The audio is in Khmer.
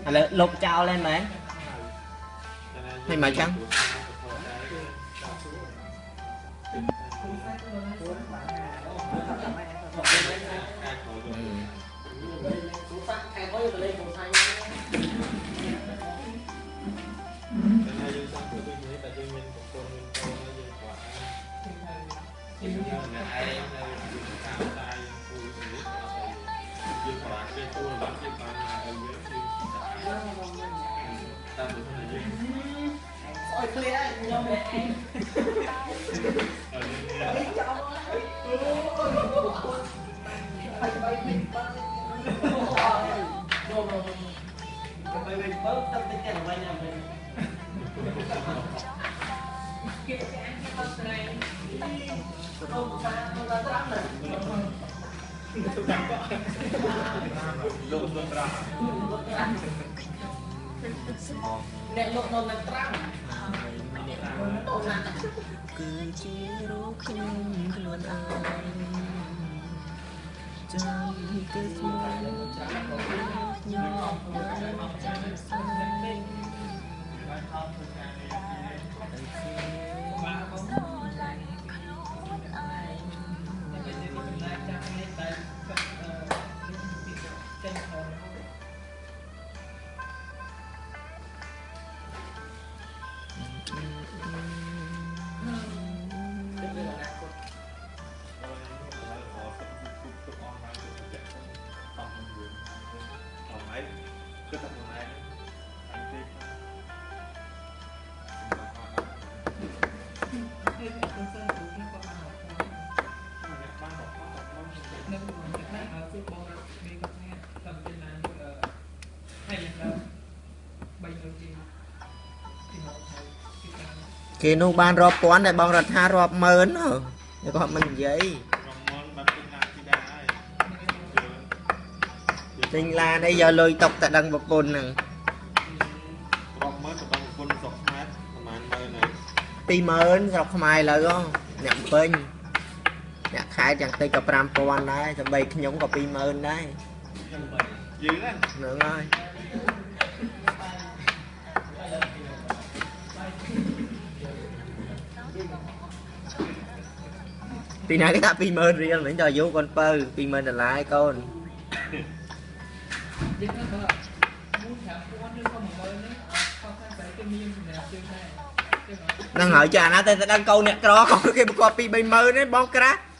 là lục trao lên mấy hay mà chăng nè lột nồi nè trăng cứ chỉรู้ខ្លួនឯងចាំគេស្មោះញ៉ាំចាំស្នេហ៍គេនោះបានរាប់ពាន់តែបងរដ្ឋារាប់ម៉ឺនហ្នឹងគាត់មិននិយាយទិញឡានអីយកលុយຕົកតែដឹងប្រពន្ធហ្នឹងរាប់ម៉ឺនទៅដឹងប្រពន្ធស្រុកខ្មែរប្រហែលម៉ឺនហើយ20000ស្រុកខ្មែរឥឡូវអ្នកពេញអ្នកខែយ៉ាងតិចក៏5000ដែរតែបីខ្ញុំក៏20000ដែរយឺហ្នឹងហើយពីណាគេថា20000រៀលមិញដល់អាយុកូនបើ20000ដុល្លារឯកូនហ្នឹងហើយចាណាតែដឹងកូនអ្នកក្រកគេប្រកប2-30000ទេបងក្រាស់